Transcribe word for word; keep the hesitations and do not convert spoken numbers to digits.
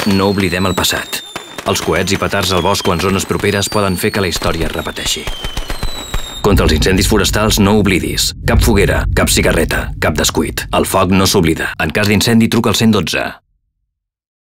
No oblidem el passat. Els coets i petards al bosc o en zones properes poden fer que la història es repeteixi. Contra els incendis forestals no oblidis. Cap foguera, cap cigarreta, cap descuit. El foc no s'oblida. En cas d'incendi truca al cent dotze.